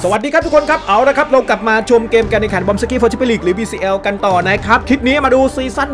สวัสดีครับทุกคนครับเอาละครับเรากลับมาชมเกมการแข่งขันบอมสกี้ฟอร์ชิปลีกหรือ BCL กันต่อนะครับคลิปนี้มาดูซีซั่น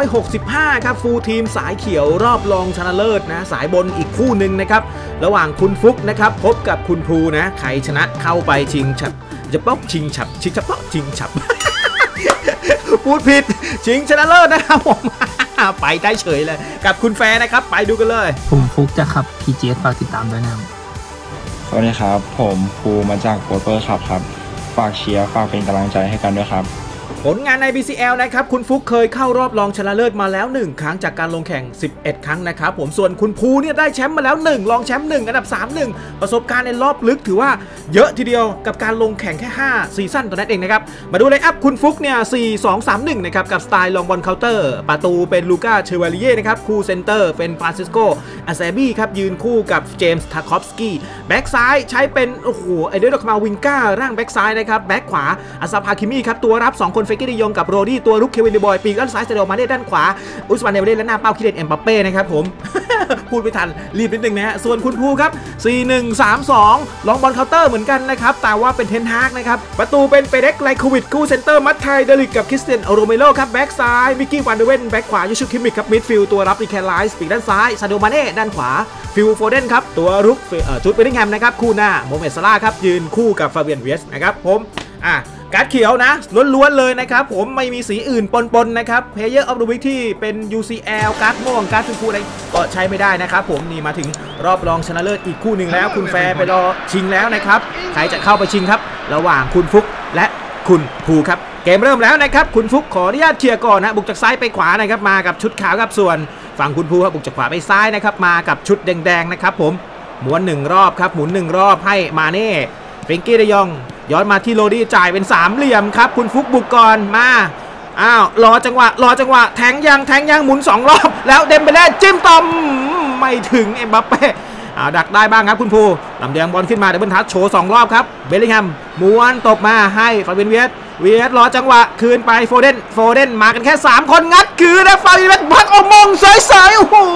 165ครับฟูลทีมสายเขียวรอบรองชนะเลิศนะสายบนอีกคู่หนึ่งนะครับระหว่างคุณฟุกนะครับพบกับคุณภูนะใครชนะเข้าไปชิงฉับจะป๊อกชิงฉับชิงฉับป๊อกชิงฉับ พูดผิดชิงชนะเลิศนะครับผม ไปได้เฉยเลยกับคุณแฟร์นะครับไปดูกันเลยผมฟุกจะขับ PGS ฝากติดตามด้วยนะครับสวัสดีครับผมภูมาจากโปรเปอร์ครับฝากเชียร์ฝากเป็นกำลังใจให้กันด้วยครับผลงานใน BCL นะครับคุณฟุกเคยเข้ารอบรองชนะเลิศมาแล้ว1ครั้งจากการลงแข่ง11ครั้งนะครับผมส่วนคุณภูเนี่ยได้แชมป์มาแล้ว1รองแชมป์1อันดับ3-1ประสบการณ์ในรอบลึกถือว่าเยอะทีเดียวกับการลงแข่งแค่5ซีซั่นตอนนั้นเองนะครับมาดูไลน์อัพคุณฟุกเนี่ย4-2-3-1นะครับกับสไตล์ลองบอลเคาน์เตอร์ประตูเป็นลูก้าเชวาลิเย่นะครับคู่เซนเตอร์เป็นฟรานซิสโกอาเซบี้ครับยืนคู่กับเจมส์ทาคอฟสกี้แบ็กซ้ายใช้เป็นโอ้โหไอเดอร์คามาวิงก้าร่างแบ็กซ้ายนะครับแบ็กขวาอาซาพาคิมิครับตัวรับ2คนเฟกิดิยงกับโรดี้ตัวลุกเควินเดบอยปีกด้านซ้ายเซโดมาเน่ด้านขวาอุสมานเดเวเล่และหน้าเป้าคิเลนเอ็มบัปเป้นะครับผม พูดไม่ทันรีบนิดนึงนะฮะส่วนคุณภูครับ4-1-3-2ลองบอลเคาน์เตอร์เหมือนกันนะครับแต่ว่าเป็นเทนฮากนะครับประตูเป็นเปเด็กไลโควิดคู่เซนเตอร์มัตไทเดลิกกับคริสเตียนโรเมโลครับแบ็กซ้ายมิกกี้วันเดเวนแบ็กขวายูชูคิมิกครับมิดฟิลด์ตัวรับรีแคนไลส์ปีกด้านซ้ายซาโดมาเน่ด้านขวาฟิลโฟเดนครับตัวรุกจุดเบลลิงแฮมนะครับคู่หน้าโมเมดซาร่าครับยืนคู่กับฟาเบียนเวสนะครับผมการ์ดเขียวนะล้วนๆเลยนะครับผมไม่มีสีอื่นปนๆนะครับ Player of the Week ที่เป็น UCL การ์ดม่วงการ์ดชมพูอะไรก็ใช้ไม่ได้นะครับผมนี่มาถึงรอบรองชนะเลิศอีกคู่หนึ่งแล้วคุณแฟร์ไปรอชิงแล้วนะครับใครจะเข้าไปชิงครับระหว่างคุณฟุกและคุณภูครับเกมเริ่มแล้วนะครับคุณฟุกขออนุญาตเคลียร์ก่อนนะบุกจากซ้ายไปขวานะครับมากับชุดขาวครับส่วนฝั่งคุณภูครับบุกจากขวาไปซ้ายนะครับมากับชุดแดงๆนะครับผมม้วน1รอบครับหมุน1รอบให้มาเน่เฟรงกี้เดยองย้อนมาที่โรดี้จ่ายเป็น3เหลี่ยมครับคุณฟุกบุกก่อนมารอจังหวะแทงยังหมุน2รอบแล้วเดมเบเล่จิ้มต่อมไม่ถึงเอ็มบัปเป้ดักได้บ้างครับคุณภูลำเลียงบอลขึ้นมาเดบิลทัชโชว์2รอบครับเบลลิงแฮมม้วนตบมาให้ฟาบินเวียสรอจังหวะคืนไปโฟเดนมากันแค่3คนงัดคืนนะฟาบินเวียสพักออกมงสวยๆโอ้โห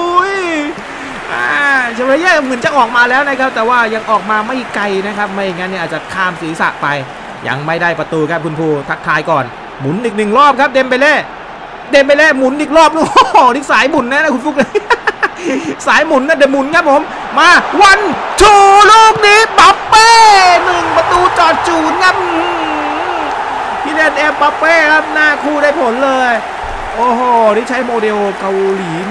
เชฟเย่เหมือนจะออกมาแล้วนะครับแต่ว่ายังออกมาไม่ไกลนะครับไม่งั้นเนี่ยอาจจะข้ามศีรษะไปยังไม่ได้ประตูครับคุณภูทักทายก่อนหมุนอีก1รอบครับเดมเบเล่หมุนอีกรอบนึงโอ้โหนี่สายหมุนนะคุณฟุกเลย สายหมุนนะเดมหมุนครับผมมาวันชูลูกนี้บัปเป้1ประตูจอดจูนครับพี่เดนเอ็มบัปเป้ครับหน้าคู่ได้ผลเลยโอ้โหนี่ใช้โมเดลเกาหลี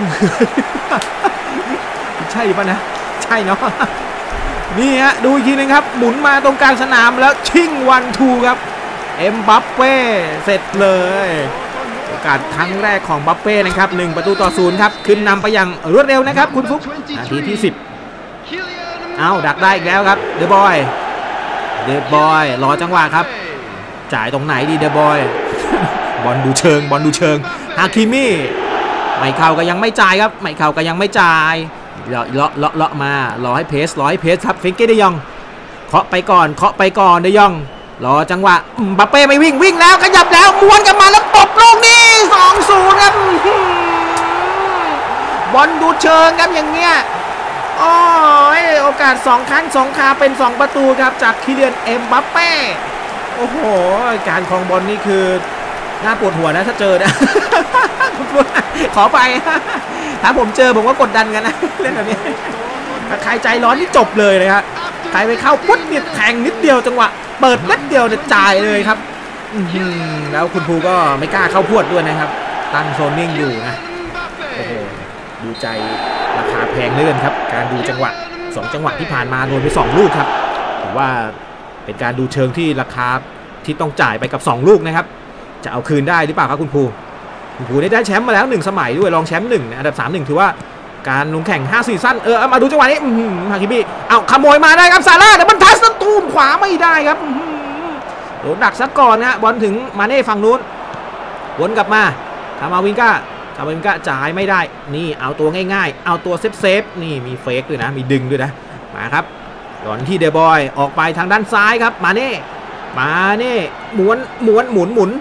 ใช่ป่ะนะใช่เนาะนี่ฮะดูอีกทีนึงครับหมุนมาตรงกลางสนามแล้วชิ่ง1-2ครับเอ็มบัปเป้เสร็จเลยโอกาสครั้งแรกของบัปเป้นะครับ1-0ครับขึ้นนำไปอย่างรวดเร็วนะครับคุณฟุกนาทีที่10ดักได้อีกแล้วครับเดอะบอยรอจังหวะครับจ่ายตรงไหนดีเดอะบอยบอลดูเชิงฮาคิมิไม่เข้าก็ยังไม่จ่ายครับไม่เข้าก็ยังไม่จ่ายเลาะมารอให้เพสครับเฟรงกี้เดยองเคาะไปก่อนเดยองรอจังหวะบัปเป้ไม่วิ่งแล้วขยับแล้วม้วนกันมาแล้วตบลูกนี้2-0ครับบอลดูเชิงครับอย่างเงี้ยโอ้ยโอกาส2ครั้ง2คราเป็น2ประตูครับจากคิเลียนเอ็มบัปเป้โอ้โหการครองบอลนี่คือน่าปวดหัวนะถ้าเจอนะ ขอไปถ้าผมเจอผมก็กดดันกันนะเล่นแบบนี้ถ้าใครใจร้อนนี่จบเลยนะครับใครไปเข้าปุ๊บเนี่ยแทงนิดเดียวจังหวะเปิดนิดเดียวจะจ่ายเลยครับแล้วคุณภูก็ไม่กล้าเข้าพวดด้วยนะครับตั้งโซนนิ่งอยู่นะโอ้โหดูใจราคาแพงเลื่อนครับการดูจังหวะ2จังหวะที่ผ่านมาโดนไป2ลูกครับถือว่าเป็นการดูเชิงที่ราคาที่ต้องจ่ายไปกับ2ลูกนะครับจะเอาคืนได้หรือเปล่าครับคุณภูได้แชมป์มาแล้ว1สมัยด้วยรองแชมป์1อันดับ3ถือว่าการลงแข่ง5ซีซั่นมาดูจังหวะนี้ฮาคิมิขโมยมาได้ครับซาร่าแต่มันทัสตูมขวาไม่ได้ครับโดนดักซะก่อนนะบอลถึงมาเน่ฝั่งนู้นวนกลับมาคามาวินก้าจ่ายไม่ได้นี่เอาตัวง่ายๆเอาตัวเซฟนี่มีเฟกด้วยนะมีดึงด้วยนะมาครับก่อนที่เดบอยออกไปทางด้านซ้ายครับมาเน่มานี่ม้วนหมุน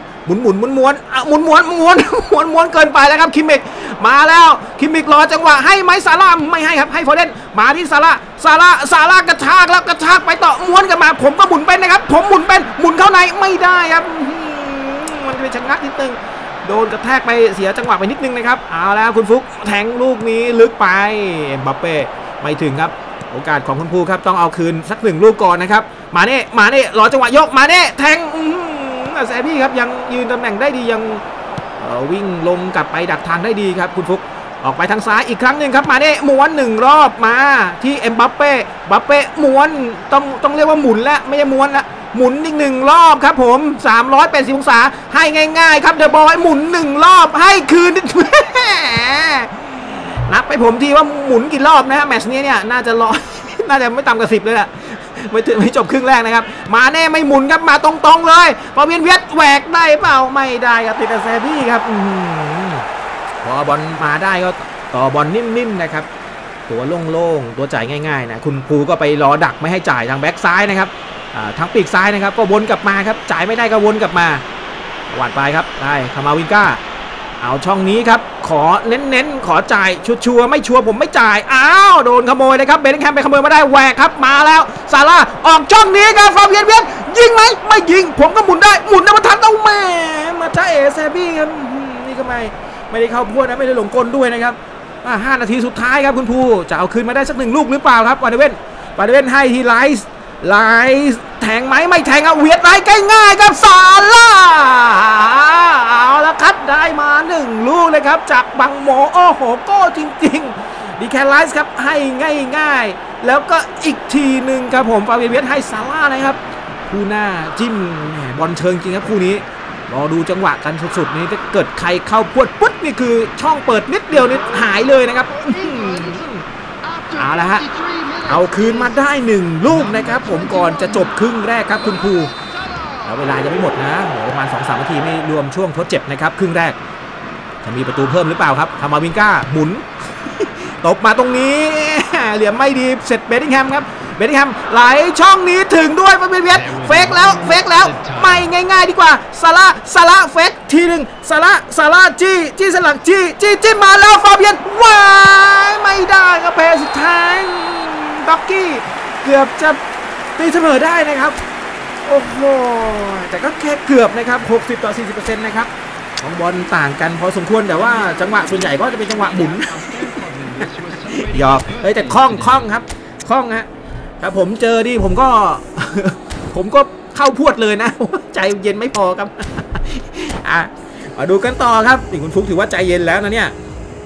เกินไปแล้วครับคิมมิกมาแล้วคิมมิกรอจังหวะให้ไหมซาร่าไม่ให้ครับให้โฟเดนมาที่ซาร่ากระชากแล้วกระชากไปต่อม้วนกันมาผมก็หมุนเป็นนะครับผมหมุนเข้าในไม่ได้ครับมันเป็นชะงักนิดนึงโดนกระแทกไปเสียจังหวะไปนิดนึงนะครับเอาแล้วคุณฟุกแทงลูกนี้ลึกไปเอ็มบัปเป้ไม่ถึงครับโอกาสของคุณภูครับต้องเอาคืนสัก1 ลูกก่อนนะครับมาเน่รอจังหวะยกมาเน่แทงแซมบี้ครับยังยืนตำแหน่งได้ดียังวิ่งลงกลับไปดักทางได้ดีครับคุณฟุกออกไปทางซ้ายอีกครั้งหนึ่งครับมาเน่ม้วน1 รอบมาที่เอ็มบัปเป้ม้วนต้องเรียกว่าหมุนแล้วไม่ใช่ม้วนละหมุนอีก1 รอบครับผม380 องศาให้ง่ายๆครับเดอะบอยหมุน1 รอบให้คืนนับไปผมทีว่าหมุนกี่รอบนะฮะแมตช์นี้เนี่ยน่าจะไม่ต่ำกว่า10เลยแหละไม่จบครึ่งแรกนะครับมาแน่ไม่หมุนครับมาตรงๆเลยพอเวียนแหวกได้เปล่าไม่ได้ครับติดแซมบี้ครับพอบอลมาได้ก็ต่อบอลนิ่มๆนะครับตัวโล่งๆตัวจ่ายง่ายๆนะคุณภูก็ไปรอดักไม่ให้จ่ายทางแบ็กซ้ายนะครับทางปีกซ้ายนะครับก็วนกลับมาครับจ่ายไม่ได้ก็วนกลับมาหวานไปครับได้คามาวินก้าเอาช่องนี้ครับขอเน้นขอจ่ายชัวร์ไม่ชัวร์ผมไม่จ่ายอ้าวโดนขโมยเลยครับเบลลิงแฮมไปขโมยมาได้แหวกครับมาแล้วซาร่าออกช่องนี้ครับฟาเวียนยิงไหมไม่ยิงผมก็หมุนได้มาทันเอาแม่มาจ้าแซมบี้ครับนี่ก็ไม่ได้เข้าพวดนะไม่ได้หลงกลด้วยนะครับ5 นาทีสุดท้ายครับคุณภูจะเอาคืนมาได้สัก1 ลูกหรือเปล่าครับวานเดเว่นให้ที่ไลส์แทงไหมไม่แทงเอาเวียดไลใกล้ง่ายครับซาร่าเอาละครับได้มา1 ลูกเลยครับจากบังโมโอ้โหโก้จริงๆดีแคไลส์ครับให้ง่ายแล้วก็อีกทีหนึ่งครับผมฟาเวียนให้ซาร่านะครับคู่หน้าจิ้มบอลเชิงจริงครับคู่นี้รอดูจังหวะกันสุดๆนี้ถ้าเกิดใครเข้าพวดปุ๊บนี่คือช่องเปิดนิดเดียวนี่หายเลยนะครับเอาละฮะเอาคืนมาได้1 ลูกนะครับผมก่อนจะจบครึ่งแรกครับคุณภูแล้วเวลายังไม่หมดนะประมาณ 2-3 นาทีไม่รวมช่วงทดเจ็บนะครับครึ่งแรกจะมีประตูเพิ่มหรือเปล่าครับคามาวินก้าหมุนตบมาตรงนี้เหลี่ยมไม่ดีเสร็จเบลลิงแฮมครับเบลลิงแฮมไหลช่องนี้ถึงด้วยฟาเวียนเฟกแล้วไม่ง่ายๆดีกว่าซาร่าเฟกทีหนึ่งซาร่าจี้สลักจี้มาแล้วฟาเวียนว้ายไม่ได้ครับแพ้สุดท้ายด็อกกี้เกือบจะตีเสมอได้นะครับโอ้โหแต่ก็แค่เกือบนะครับ60-40%นะครับของบอลต่างกันพอสมควรแต่ว่าจังหวะส่วนใหญ่ก็จะเป็นจังหวะหมุนหยอกแต่คล่องครับคล่องฮะถ้าผมเจอดิผมก็เข้าพวดเลยนะใจเย็นไม่พอครับมาดูกันต่อครับนี่คุณฟุกถือว่าใจเย็นแล้วนะเนี่ย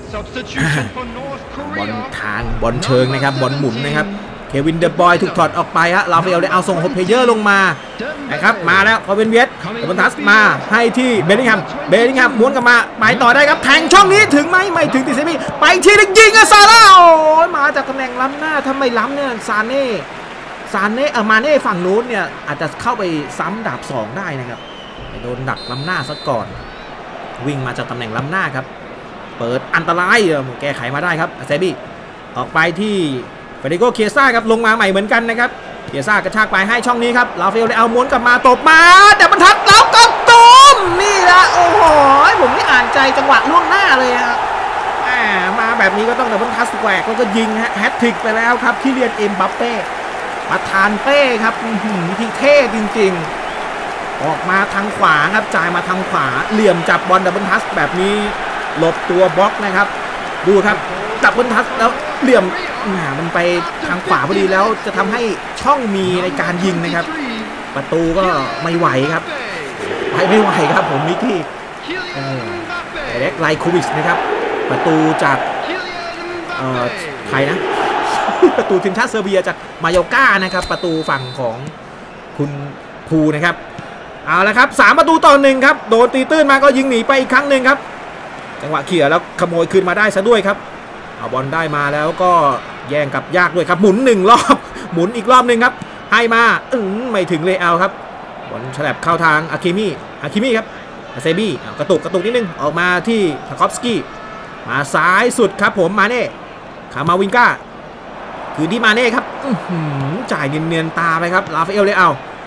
บอลทางบอลเชิงนะครับบอลหมุนนะครับเควินเดอะบอยถูกถอดออกไปฮะลาฟาเอลได้เอาส่งโฮปเพเยอร์ลงมานะครับมาแล้วพอเป็นเวียดบอลทัสมาให้ที่เบลลิงแฮมม้วนกลับมาไปต่อได้ครับแทงช่องนี้ถึงไหมไม่ถึงติดเซมี่ไปที่นึงยิงซาร่าโอ้ยมาจากตำแหน่งล้ำหน้าทำไมล้ำเนี่ยซาเน่มาเน่ฝั่งนู้นเนี่ยอาจจะเข้าไปซ้ำดาบ2ได้นะครับโดนดักล้ำหน้าซะก่อนวิ่งมาจากตำแหน่งล้ำหน้าครับเปิดอันตรายแก้ไขมาได้ครับเซบี้ออกไปที่เฟเดโกเคียซ่าครับลงมาใหม่เหมือนกันนะครับเคียซ่ากระชากไปให้ช่องนี้ครับลาเฟลได้เอาม้วนกลับมาตบมาแต่มันทัดแล้วก็ตุ้มนี่ละโอ้โหผมนี่อ่านใจจังหวะล่วงหน้าเลยครับมาแบบนี้ก็ต้องดับเบิลทัสแหวกแล้วก็ยิงแฮตทริกไปแล้วครับที่เรียนเอ็มบัปเป้ประธานเป้ครับที่เท่จริงๆออกมาทางขวาครับจ่ายมาทางขวาเหลี่ยมจับบอลดับเบิลทัสแบบนี้หลบตัวบล็อกนะครับดูครับจับบอลทัสแล้วเหลี่ยมมันไปทางขวาพอดีแล้วจะทำให้ช่องมีในการยิงนะครับประตูก็ไม่ไหวครับไม่ไหวครับผมมิกกี้เล็กไลโควิชนะครับประตูจากใครนะประตูทีมชาติเซอร์เบียจากมาโยก้านะครับประตูฝั่งของคุณภูนะครับเอาละครับ3 ประตูต่อ 1ครับโดนตีตื้นมาก็ยิงหนีไปอีกครั้งหนึ่งครับจังหวะเขี่ยแล้วขโมยคืนมาได้ซะด้วยครับเอาบอลได้มาแล้วก็แย่งกับยากด้วยครับหมุน1 รอบหมุนอีกรอบหนึ่งครับให้มาไม่ถึงเลยเอาครับบอลฉลับเข้าทางอาคิมิครับอาเซบี้กระตุกนิดนึงออกมาที่ทาคอฟสกี้มาซ้ายสุดครับผมมาเน่คามาวินก้าคือที่มาเน่ครับจ่ายเนียนๆตาไปครับลาฟาเอลเลยเอา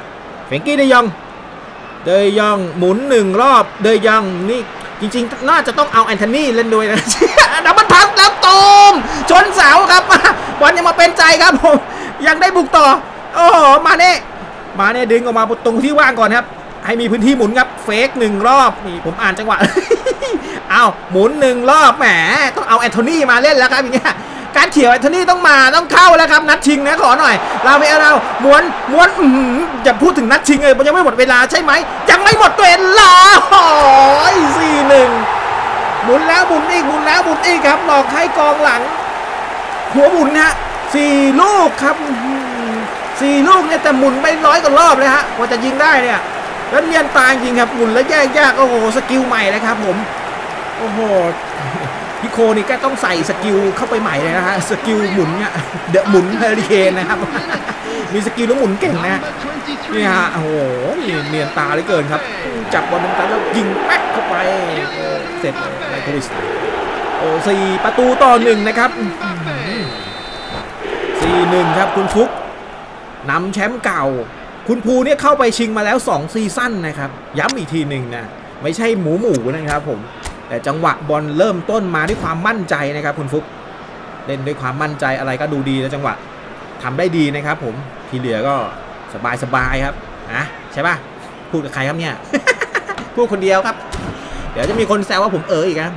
เฟรงกี้เดยองหมุน1รอบเดยองนี่จริงๆน่าจะต้องเอาแอนโทนีเล่นด้วยนะดับเบิลทัชแล้วตูมชนเสาครับบอลยังมาเป็นใจครับผมยังได้บุกต่อโอ้โหมาเน่ดึงออกมาตรงที่ว่างก่อนครับให้มีพื้นที่หมุนครับเฟก1รอบนี่ผมอ่านจังหวะ เอาหมุน1รอบแหมต้องเอาแอนโทนีมาเล่นแล้วครับอย่างเงี้ยการเขี่ยวแอนโทนีต้องเข้าแล้วครับนัดชิงนะขอหน่อยเราไปเอาม้วนอย่าพูดถึงนัดชิงเลยมันยังไม่หมดเวลาใช่ไหมยังไม่หมดเวลาโอ้ย4-1หมุนแล้วหมุนอีกครับหลอกให้กองหลังหัวหมุนฮะ4ลูกครับ4ลูกเนี่ยแต่หมุนไป100 กว่ารอบเลยฮะกว่าจะยิงได้เนี่ยแล้วเนียนตายจริงครับหมุนแล้วแยกโอ้โหสกิลใหม่เลยครับผมโอ้โหพี่โคนี่ก็ต้องใส่สกิลเข้าไปใหม่เลยนะฮะสกิลหมุนเนี่ยเดอะหมุนเฮอริเคนนะครับมีสกิลแล้วหมุนเก่งนะนี่ฮะโอ้โหเนียนตาเหลือเกินครับจับบอลตรงกลางแล้วยิงแป๊กเข้าไปเสร็จไมโครวิสโอ้4-1นะครับ4-1ครับคุณฟุกนำแชมป์เก่าคุณภูเนี่ยเข้าไปชิงมาแล้ว2ซีซั่นนะครับย้ำอีกทีหนึ่งนะไม่ใช่หมูนะครับผมแต่จังหวะบอลเริ่มต้นมาด้วยความมั่นใจนะครับคุณฟุกเล่นด้วยความมั่นใจอะไรก็ดูดีแล้วจังหวะทำได้ดีนะครับผมที่เหลือก็สบายครับนะใช่ป่ะพูดกับใครครับเนี่ย พูดคนเดียวครับเดี๋ยวจะมีคนแซวว่าผมอีกนะ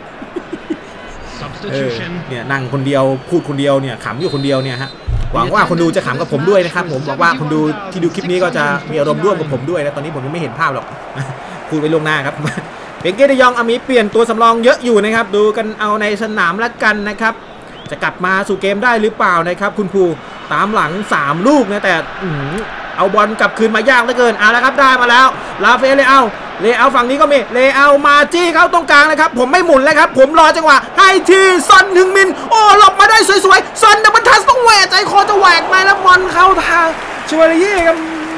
เนี่ยนั่งคนเดียวพูดคนเดียวเนี่ยขำอยู่คนเดียวเนี่ยฮะหวังว่าคนดูจะขำกับผมด้วยนะครับผมบอกว่าคนดูที่ดูคลิปนี้ก็จะมีอารมณ์ร่วมกับผมด้วยนะตอนนี้ผมยังไม่เห็นภาพหรอกพูดไปล่วงหน้าครับเฟรงกี้เดยองมีเปลี่ยนตัวสำรองเยอะอยู่นะครับดูกันเอาในสนามละกันนะครับจะกลับมาสู่เกมได้หรือเปล่านะครับคุณภูตามหลัง3ลูกนะแต่เอาบอลกลับคืนมายากเหลือเกินแล้วครับได้มาแล้วลาเฟเลเอาฝั่งนี้ก็มีเลเอามาจี้เข้าตรงกลางนะครับผมไม่หมุนเลยครับผมรอจังหวะให้ที่ซอนฮึงมินโอ้หลบมาได้สวยๆซอนดับเบิลทัชต้องแหวกใจคอจะแหวกไปแล้วบอลเข้าทางชัวร์เย่ครับ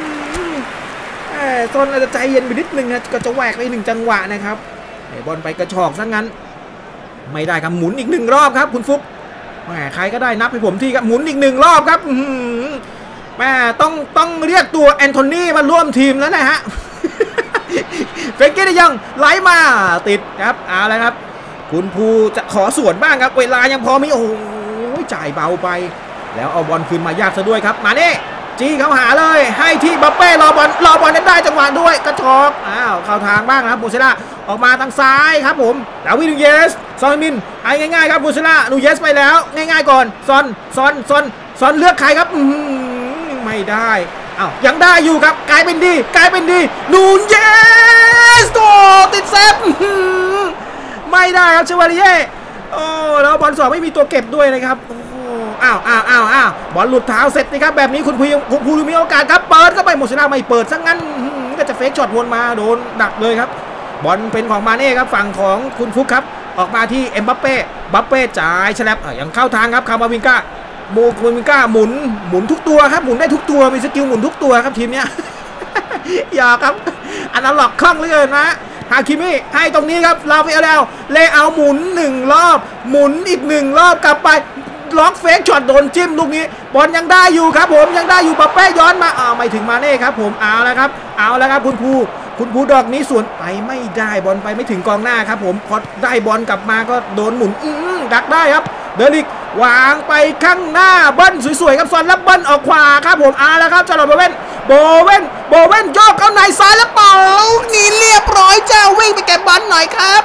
ซอนอาจจะใจเย็นไปนิดนึงนะก็จะแหวกไป1จังหวะนะครับบอลไปกระชอกซะงั้นไม่ได้ครับหมุนอีก1รอบครับคุณฟุกแหมใครก็ได้นับให้ผมที่ครับหมุนอีก1รอบครับแม่ต้องเรียกตัวแอนโทนีมาร่วมทีมแล้วนะฮะเฟรงกี้เดยองไหลมาติดครับเอาละครับคุณภูจะขอสวนบ้างครับเวลายังพอมีโอ้โหจ่ายเบาไปแล้วเอาบอลคืนมายากซะด้วยครับมาเน่จี้เขาหาเลยให้ที่บัปเป้รอบอลนั้นได้จังหวะด้วยกระชอกเข้าทางบ้างนะครับบูเซล่าออกมาทางซ้ายครับผมดาวิดนูเยสซอนมินให้ง่ายๆครับบูเซล่านูเยสไปแล้วง่ายๆก่อนซอนเลือกใครครับไม่ได้ยังได้อยู่ครับกลายเป็นดีนูเยสโตติดเซฟไม่ได้ครับเชวาริเย่โอ้แล้วบอลสองไม่มีตัวเก็บด้วยนะครับโอ้บอลหลุดเท้าเสร็จนะครับแบบนี้คุณภูมีโอกาสครับเปิดก็ไปโมซิล่าไม่เปิดซะงั้นก็จะเฟกช็อตวนมาโดนดักเลยครับบอลเป็นของมาเน่ครับฝั่งของคุณฟุกครับออกมาที่เอ็มบัปเป้จ่ายฉลับยังเข้าทางครับคามาวินก้าหมุนทุกตัวครับหมุนได้ทุกตัวมีสกิลหมุนทุกตัวครับทีมเนี้ยอย่าครับอันนั้นหลอกคล่องเหลือเกินนะฮาคิมิให้ตรงนี้ครับลาเฟลเลเอาหมุน1รอบหมุนอีก1รอบกลับไปล็อกเฟกช็อตโดนจิ้มลูกนี้บอลยังได้อยู่ครับผมยังได้อยู่บัปเป้ย้อนมาไม่ถึงมาเน่ครับผมเอาแล้วครับคุณภูดอกนี้สวนไปไม่ได้บอลไปไม่ถึงกองหน้าครับผมพอได้บอลกลับมาก็โดนหมุนดักได้ครับเดลิกวางไปข้างหน้าเบิ้ลสวยๆครับซอนแล้วเบิ้ลออกขวาครับผมเอาแล้วครับจอร์แดนโบเว่นโยกเข้าในซ้ายแล้วเป่านี่เรียบร้อยเจ้าวิ่งไปเก็บบอลหน่อยครับ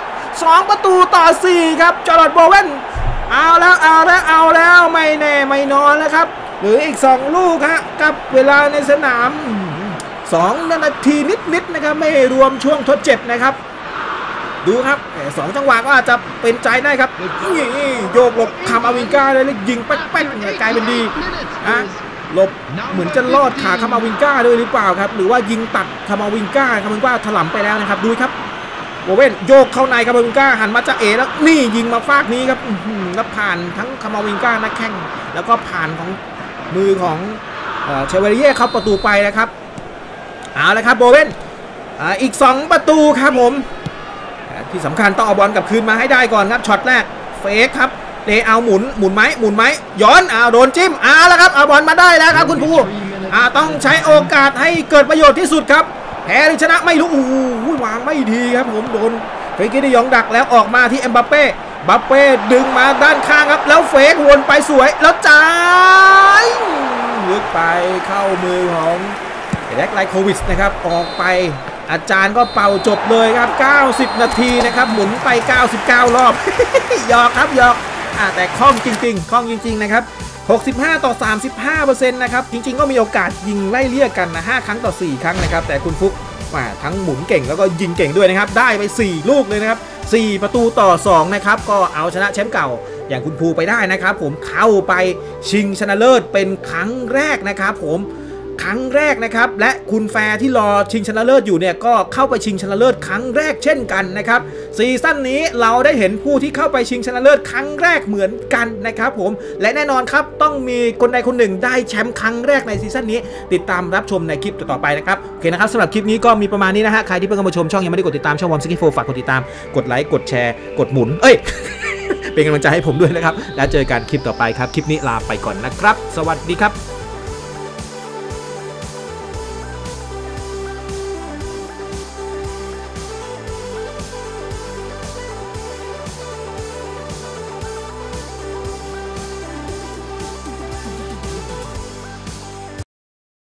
2-4ครับจอร์แดนโบเว่นเอาแล้วไม่แน่ไม่นอนแล้วครับหรืออีก2ลูกฮะกับเวลาในสนาม2 นาทีนิดนะครับไม่รวมช่วงทดเจ็บนะครับดูครับ2จังหวะก็อาจจะเป็นใจได้ครับนี่โยกหลบคามาวินก้าเลยแล้วยิงแป๊กกลายเป็นดีหลบเหมือนจะลอดขาคามาวินก้าด้วยหรือเปล่าครับหรือว่ายิงตัดคามาวินก้าถลำไปแล้วนะครับดูครับโบเว่นโยกเข้าในคามาวินก้าหันมาจะแล้วนี่ยิงมาฟากนี้ครับแล้วผ่านทั้งคามาวินก้านักแข่งแล้วก็ผ่านของมือของเชเวเย่เข้าประตูไปนะครับเอาละครับโบเว่นอีก2ประตูครับผมที่สำคัญต้องเอาบอลกลับคืนมาให้ได้ก่อนครับช็อตแรกเฟกครับเลเอาหมุนไหมย้อนโดนจิ้มแล้วครับเอาบอลมาได้แล้วครับคุณภูต้องใช้โอกาสให้เกิดประโยชน์ที่สุดครับแพ้หรือชนะไม่รู้โอ้โหวางไม่ดีครับผมโดนเฟรนกี้ดิยองดักแล้วออกมาที่เอ็มบัปเป้ดึงมาด้านข้างครับแล้วเฟกวนไปสวยแล้วจ่ายลึกไปเข้ามือของแร็กไลโควิชนะครับออกไปอาจารย์ก็เป่าจบเลยครับ90นาทีนะครับหมุนไป99รอบ หยอกครับหยอกแต่คล่องจริงๆนะครับ65 ต่อ 35% นะครับจริงๆก็มีโอกาสยิงไล่เลี่ยกันนะ5ครั้งต่อ4ครั้งนะครับแต่คุณฟุกทั้งหมุนเก่งแล้วก็ยิงเก่งด้วยนะครับได้ไป4ลูกเลยนะครับ4ประตูต่อ2นะครับก็เอาชนะแชมป์เก่าอย่างคุณภูไปได้นะครับผมเข้าไปชิงชนะเลิศเป็นครั้งแรกนะครับผมครั้งแรกนะครับและคุณแฟร์ที่รอชิงชนะเลิศอยู่เนี่ยก็เข้าไปชิงชนะเลิศครั้งแรกเช่นกันนะครับซีซั่นนี้เราได้เห็นผู้ที่เข้าไปชิงชนะเลิศครั้งแรกเหมือนกันนะครับผมและแน่นอนครับต้องมีคนใดคนหนึ่งได้แชมป์ครั้งแรกในซีซั่นนี้ติดตามรับชมในคลิปต่อไปนะครับโอเคนะครับสำหรับคลิปนี้ก็มีประมาณนี้นะฮะใครที่เพิ่งเข้ามาชมช่องยังไม่ได้กดติดตามช่องวอมสกิโฟฝากกดติดตามกดไลค์กดแชร์กดหมุนเป็นกำลังใจให้ผมด้วยนะครับแล้วเจอกันคลิปต่อไปครับคลิปนี้ลาไปก่อนนะครับสวัสดีครับ